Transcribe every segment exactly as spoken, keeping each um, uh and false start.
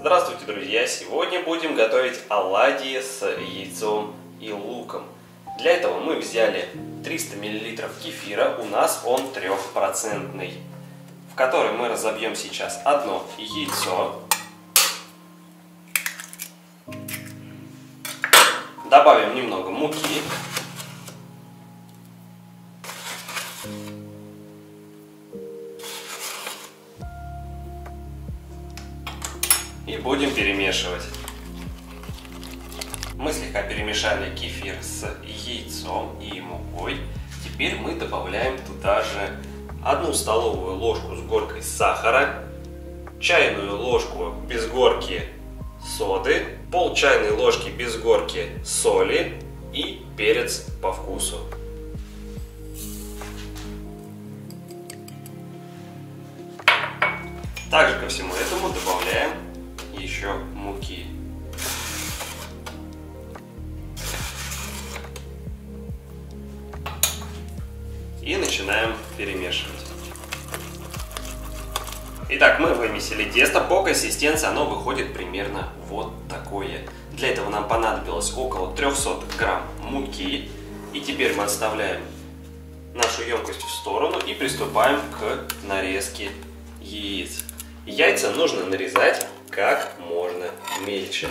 Здравствуйте, друзья! Сегодня будем готовить оладьи с яйцом и луком. Для этого мы взяли триста миллилитров кефира, у нас он трехпроцентный, в который мы разобьем сейчас одно яйцо. Добавим немного муки. И будем перемешивать. Мы слегка перемешали кефир с яйцом и мукой. Теперь мы добавляем туда же одну столовую ложку с горкой сахара, чайную ложку без горки соды, пол чайной ложки без горки соли и перец по вкусу. Также ко всему этому добавляем еще муки. И начинаем перемешивать. Итак, мы вымесили тесто. По консистенции оно выходит примерно вот такое. Для этого нам понадобилось около трёхсот грамм муки. И теперь мы отставляем нашу емкость в сторону и приступаем к нарезке яиц. Яйца нужно нарезать как можно мельче.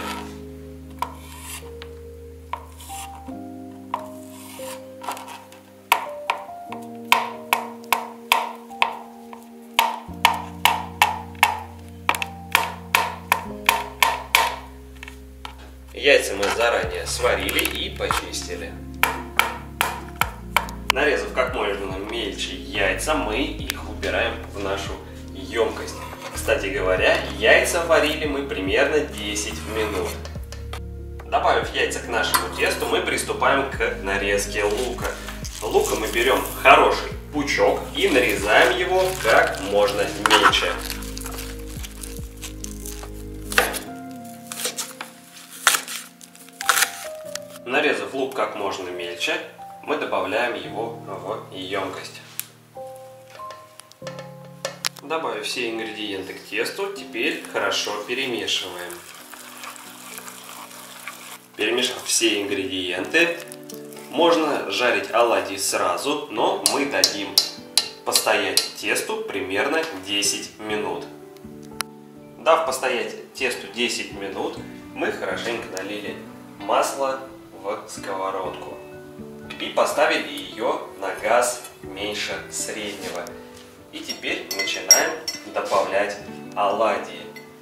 Яйца мы заранее сварили и почистили. Нарезав как можно мельче яйца, мы их убираем в нашу емкость. Кстати говоря, яйца варили мы примерно десять минут. Добавив яйца к нашему тесту, мы приступаем к нарезке лука. Лука мы берем хороший пучок и нарезаем его как можно мельче. Нарезав лук как можно мельче, мы добавляем его в емкость. Добавив все ингредиенты к тесту, теперь хорошо перемешиваем. Перемешав все ингредиенты, можно жарить оладьи сразу, но мы дадим постоять тесту примерно десять минут. Дав постоять тесту десять минут, мы хорошенько налили масло в сковородку и поставили ее на газ меньше среднего. И теперь начинаем добавлять оладьи.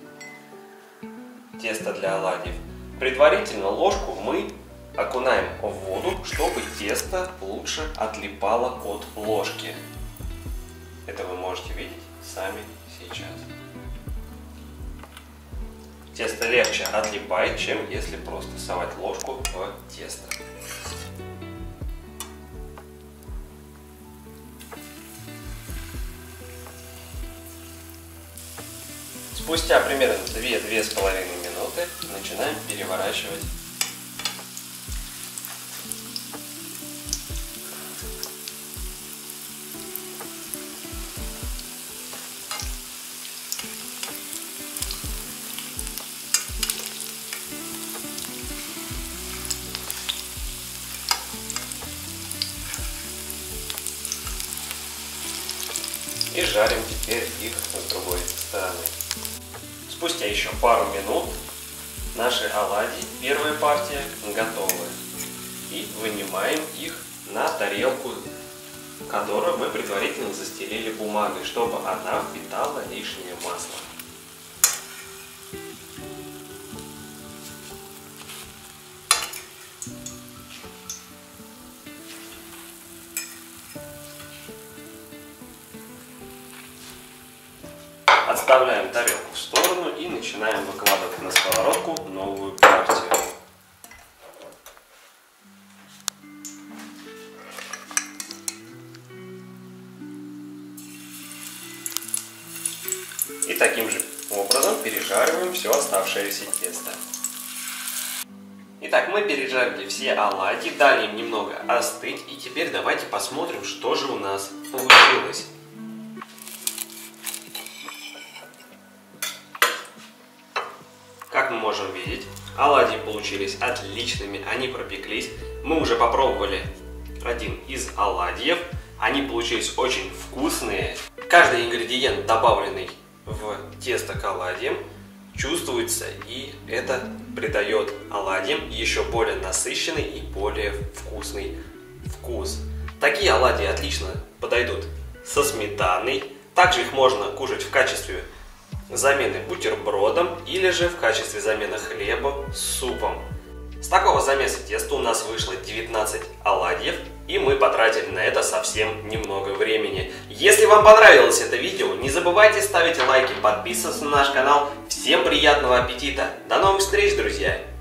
Тесто для оладьев. Предварительно ложку мы окунаем в воду, чтобы тесто лучше отлипало от ложки. Это вы можете видеть сами сейчас. Тесто легче отлипает, чем если просто совать ложку в тесто. Спустя примерно две-две с половиной минуты начинаем переворачивать. И жарим теперь их с другой стороны. Спустя еще пару минут наши оладьи, первая партия, готовы. И вынимаем их на тарелку, которую мы предварительно застелили бумагой, чтобы она впитала лишнее масло. Отставляем тарелку в сторону и начинаем выкладывать на сковородку новую партию. И таким же образом пережариваем все оставшееся тесто. Итак, мы пережарили все оладьи, дали им немного остыть. И теперь давайте посмотрим, что же у нас получилось. как мы можем видеть, оладьи получились отличными, они пропеклись. Мы уже попробовали один из оладьев, они получились очень вкусные. Каждый ингредиент, добавленный в тесто к оладьям, чувствуется, и это придает оладьям еще более насыщенный и более вкусный вкус. Такие оладьи отлично подойдут со сметаной. Также их можно кушать в качестве замены бутербродом или же в качестве замены хлеба с супом. С такого замеса теста у нас вышло девятнадцать оладьев, и мы потратили на это совсем немного времени. Если вам понравилось это видео, не забывайте ставить лайки, подписываться на наш канал. Всем приятного аппетита! До новых встреч, друзья!